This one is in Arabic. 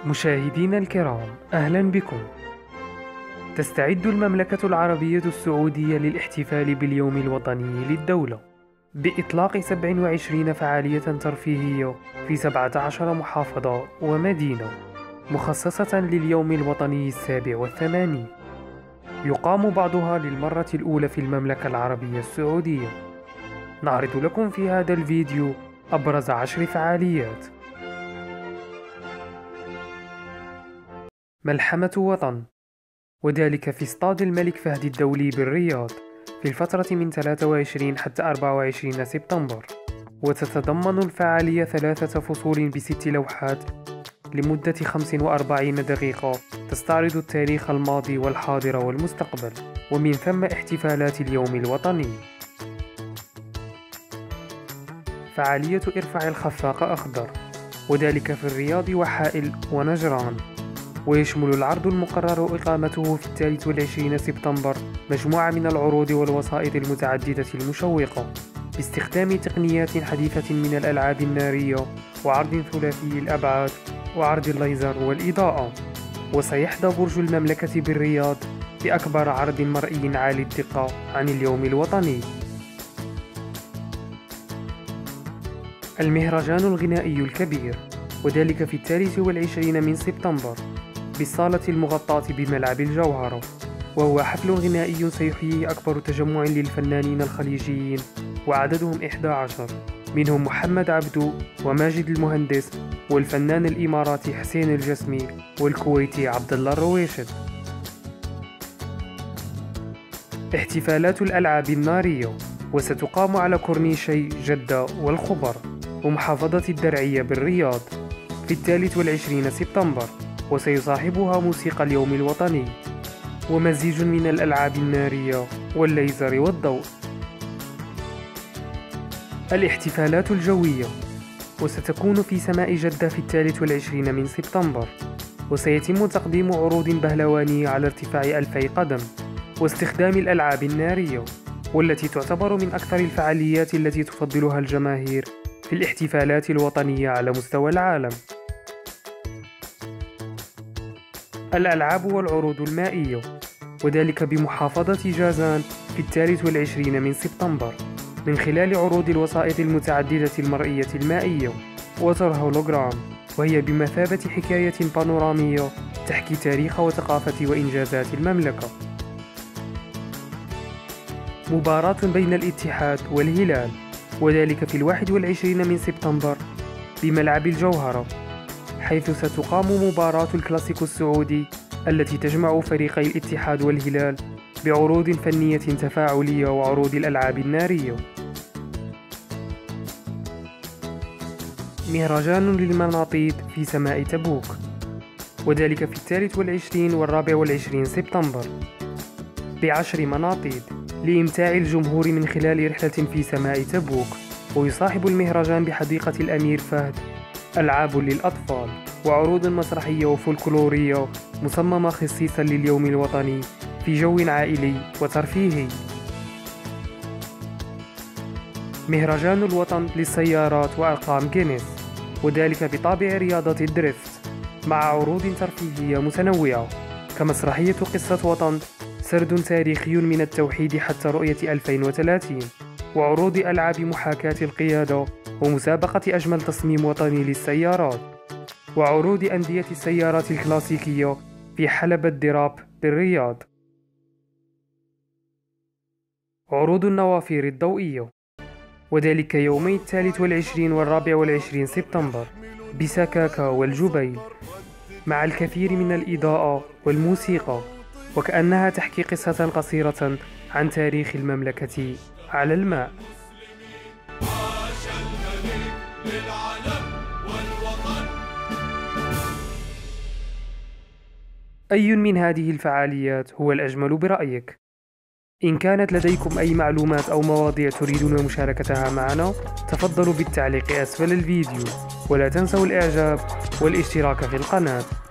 مشاهدينا الكرام، أهلا بكم. تستعد المملكة العربية السعودية للاحتفال باليوم الوطني للدولة بإطلاق 27 فعالية ترفيهية في 17 محافظة ومدينة مخصصة لليوم الوطني 87. يقام بعضها للمرة الأولى في المملكة العربية السعودية. نعرض لكم في هذا الفيديو أبرز 10 فعاليات. ملحمة وطن، وذلك في استاد الملك فهد الدولي بالرياض في الفترة من 23 حتى 24 سبتمبر. وتتضمن الفعالية 3 فصول ب6 لوحات لمدة 45 دقيقة تستعرض التاريخ الماضي والحاضر والمستقبل، ومن ثم احتفالات اليوم الوطني. فعالية ارفع الخفاق أخضر، وذلك في الرياض وحائل ونجران. ويشمل العرض المقرر إقامته في 23 سبتمبر مجموعة من العروض والوسائط المتعددة المشوقة باستخدام تقنيات حديثة من الألعاب النارية وعرض ثلاثي الأبعاد وعرض الليزر والإضاءة. وسيحظى برج المملكة بالرياض بأكبر عرض مرئي عالي الدقة عن اليوم الوطني. المهرجان الغنائي الكبير، وذلك في 23 من سبتمبر بالصالة المغطاة بملعب الجوهرة، وهو حفل غنائي سيحييه أكبر تجمع للفنانين الخليجيين وعددهم 11، منهم محمد عبدو وماجد المهندس والفنان الإماراتي حسين الجسمي والكويتي عبد الله الرويشد. احتفالات الألعاب النارية، وستقام على كورنيشي جدة والخبر ومحافظة الدرعية بالرياض في 23 سبتمبر، وسيصاحبها موسيقى اليوم الوطني ومزيج من الألعاب النارية والليزر والضوء. الاحتفالات الجوية، وستكون في سماء جدة في 23 من سبتمبر، وسيتم تقديم عروض بهلوانية على ارتفاع 2000 قدم واستخدام الألعاب النارية، والتي تعتبر من أكثر الفعاليات التي تفضلها الجماهير في الاحتفالات الوطنية على مستوى العالم. الألعاب والعروض المائية، وذلك بمحافظة جازان في 23 من سبتمبر من خلال عروض الوسائط المتعددة المرئية المائية ووتر هولوغرام، وهي بمثابة حكاية بانورامية تحكي تاريخ وثقافة وإنجازات المملكة. مباراة بين الاتحاد والهلال، وذلك في 21 من سبتمبر بملعب الجوهرة، حيث ستقام مباراة الكلاسيكو السعودي التي تجمع فريقي الاتحاد والهلال بعروض فنية تفاعلية وعروض الألعاب النارية. مهرجان للمناطيد في سماء تبوك، وذلك في 23 و24 سبتمبر ب10 مناطيد لإمتاع الجمهور من خلال رحلة في سماء تبوك. ويصاحب المهرجان بحديقة الأمير فهد ألعاب للأطفال وعروض مسرحية وفولكلورية مصممة خصيصا لليوم الوطني في جو عائلي وترفيهي. مهرجان الوطن للسيارات وأرقام جينيس، وذلك بطابع رياضة الدريفت مع عروض ترفيهية متنوعة كمسرحية قصة وطن، سرد تاريخي من التوحيد حتى رؤية 2030، وعروض ألعاب محاكاة القيادة ومسابقة أجمل تصميم وطني للسيارات، وعروض أندية السيارات الكلاسيكية في حلبة دراب بالرياض. عروض النوافير الضوئية، وذلك يومي 23 و24 سبتمبر بسكاكا والجبيل مع الكثير من الإضاءة والموسيقى، وكأنها تحكي قصة قصيرة عن تاريخ المملكة على الماء. أي من هذه الفعاليات هو الأجمل برأيك؟ إن كانت لديكم أي معلومات أو مواضيع تريدون مشاركتها معنا، تفضلوا بالتعليق أسفل الفيديو، ولا تنسوا الإعجاب والاشتراك في القناة.